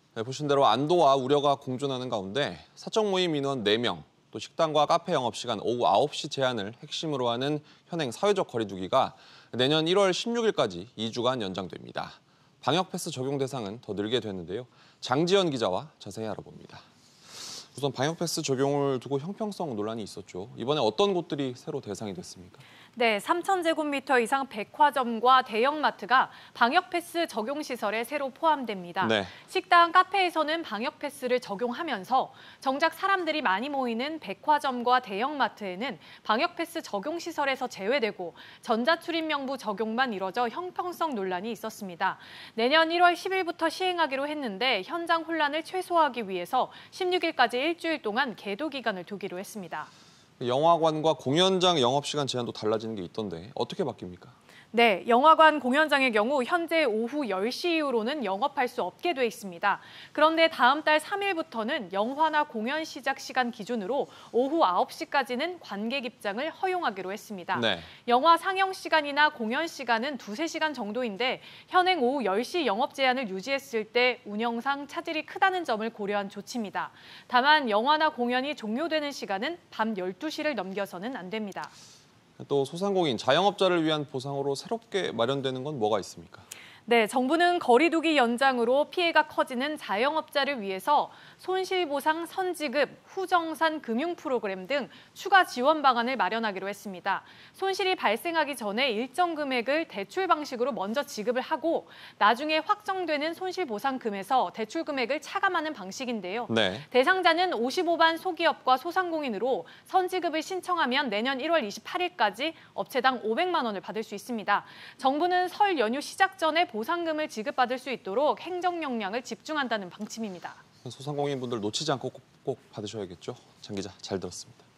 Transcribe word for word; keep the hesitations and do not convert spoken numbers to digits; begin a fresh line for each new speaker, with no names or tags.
네, 보신 대로 안도와 우려가 공존하는 가운데 사적 모임 인원 네 명, 또 식당과 카페 영업시간 오후 아홉 시 제한을 핵심으로 하는 현행 사회적 거리두기가 내년 일월 십육일까지 이 주간 연장됩니다. 방역 패스 적용 대상은 더 늘게 됐는데요. 장지연 기자와 자세히 알아봅니다. 우선 방역 패스 적용을 두고 형평성 논란이 있었죠. 이번에 어떤 곳들이 새로 대상이 됐습니까?
네, 삼천 제곱미터 이상 백화점과 대형마트가 방역 패스 적용 시설에 새로 포함됩니다.
네.
식당, 카페에서는 방역 패스를 적용하면서 정작 사람들이 많이 모이는 백화점과 대형마트에는 방역 패스 적용 시설에서 제외되고 전자출입 명부 적용만 이뤄져 형평성 논란이 있었습니다. 내년 일월 십일부터 시행하기로 했는데 현장 혼란을 최소화하기 위해서 십육일까지 일주일 동안 계도 기간을 두기로 했습니다.
영화관과 공연장 영업시간 제한도 달라지는 게 있던데 어떻게 바뀝니까?
네, 영화관, 공연장의 경우 현재 오후 열 시 이후로는 영업할 수 없게 돼 있습니다. 그런데 다음 달 삼 일부터는 영화나 공연 시작 시간 기준으로 오후 아홉 시까지는 관객 입장을 허용하기로 했습니다.
네.
영화 상영 시간이나 공연 시간은 두세 시간 정도인데 현행 오후 열 시 영업 제한을 유지했을 때 운영상 차질이 크다는 점을 고려한 조치입니다. 다만 영화나 공연이 종료되는 시간은 밤 열두 시를 넘겨서는 안 됩니다.
또 소상공인, 자영업자를 위한 보상으로 새롭게 마련되는 건 뭐가 있습니까?
네, 정부는 거리두기 연장으로 피해가 커지는 자영업자를 위해서 손실보상 선지급, 후정산 금융 프로그램 등 추가 지원 방안을 마련하기로 했습니다. 손실이 발생하기 전에 일정 금액을 대출 방식으로 먼저 지급을 하고 나중에 확정되는 손실보상금에서 대출 금액을 차감하는 방식인데요.
네.
대상자는 오십오 만 소기업과 소상공인으로 선지급을 신청하면 내년 일월 이십팔일까지 업체당 오백만 원을 받을 수 있습니다. 정부는 설 연휴 시작 전에 보상금을 지급받을 수 있도록 행정 역량을 집중한다는 방침입니다.
소상공인분들 놓치지 않고 꼭, 꼭 받으셔야겠죠. 장 기자, 잘 들었습니다.